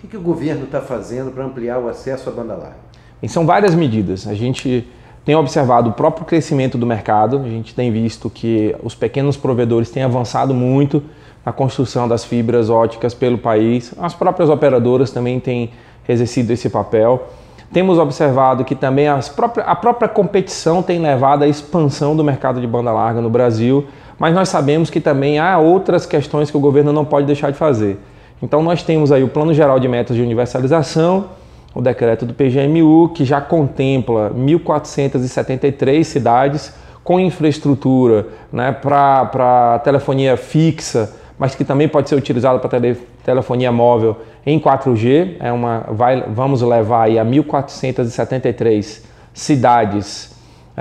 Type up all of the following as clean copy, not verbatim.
que o governo está fazendo para ampliar o acesso à banda larga? E são várias medidas. A gente tem observado o próprio crescimento do mercado, a gente tem visto que os pequenos provedores têm avançado muito na construção das fibras óticas pelo país. As próprias operadoras também têm exercido esse papel. Temos observado que também a própria competição tem levado à expansão do mercado de banda larga no Brasil, mas nós sabemos que também há outras questões que o governo não pode deixar de fazer. Então nós temos aí o Plano Geral de Metas de Universalização, o decreto do PGMU, que já contempla 1.473 cidades com infraestrutura, né, para telefonia fixa, mas que também pode ser utilizado para telefonia móvel em 4G. Vamos levar aí a 1.473 cidades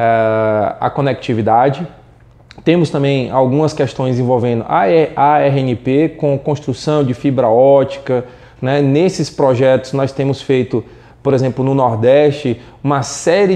a conectividade. Temos também algumas questões envolvendo a ARNP com construção de fibra ótica, né? Nesses projetos nós temos feito, por exemplo, no Nordeste, uma série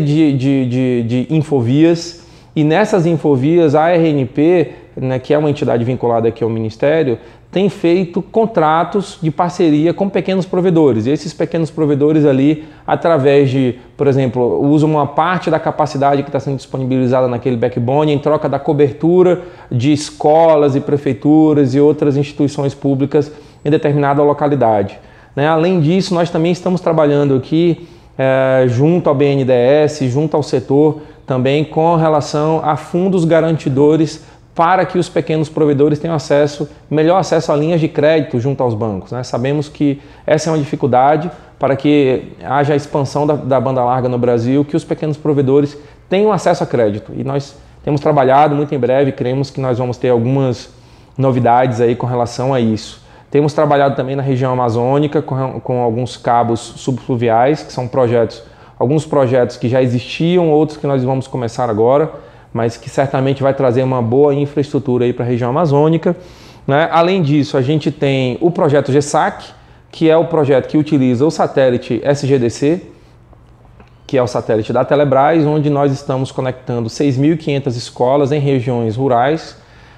de infovias, e nessas infovias a ARNP, né, que é uma entidade vinculada aqui ao Ministério, tem feito contratos de parceria com pequenos provedores. E esses pequenos provedores ali, através de, por exemplo, usam uma parte da capacidade que está sendo disponibilizada naquele backbone em troca da cobertura de escolas e prefeituras e outras instituições públicas em determinada localidade. Né? Além disso, nós também estamos trabalhando aqui junto ao BNDES, junto ao setor, também com relação a fundos garantidores para que os pequenos provedores tenham melhor acesso a linhas de crédito junto aos bancos. Né? Sabemos que essa é uma dificuldade para que haja a expansão da banda larga no Brasil, que os pequenos provedores tenham acesso a crédito. E nós temos trabalhado muito em breve, cremos que nós vamos ter algumas novidades aí com relação a isso. Temos trabalhado também na região amazônica com alguns cabos subfluviais, que são alguns projetos que já existiam, outros que nós vamos começar agora, mas que certamente vai trazer uma boa infraestrutura aí para a região amazônica. Né? Além disso, a gente tem o projeto GESAC, que é o projeto que utiliza o satélite SGDC, que é o satélite da Telebrás, onde nós estamos conectando 6.500 escolas em regiões rurais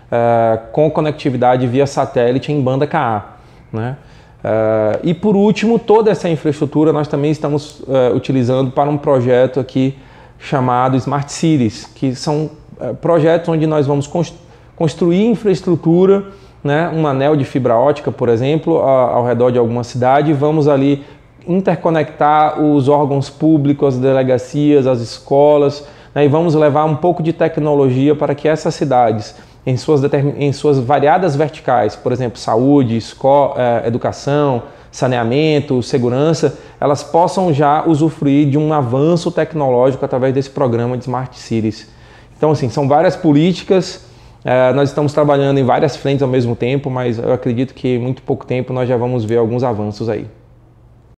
com conectividade via satélite em banda Ka. Né? E por último, toda essa infraestrutura nós também estamos utilizando para um projeto aqui chamado Smart Cities, que são projetos onde nós vamos construir infraestrutura, né, um anel de fibra ótica, por exemplo, ao redor de alguma cidade, e vamos ali interconectar os órgãos públicos, as delegacias, as escolas, né, e vamos levar um pouco de tecnologia para que essas cidades, em suas variadas verticais, por exemplo, saúde, educação, saneamento, segurança, elas possam já usufruir de um avanço tecnológico através desse programa de Smart Cities. Então, assim, são várias políticas, nós estamos trabalhando em várias frentes ao mesmo tempo, mas eu acredito que em muito pouco tempo nós já vamos ver alguns avanços aí.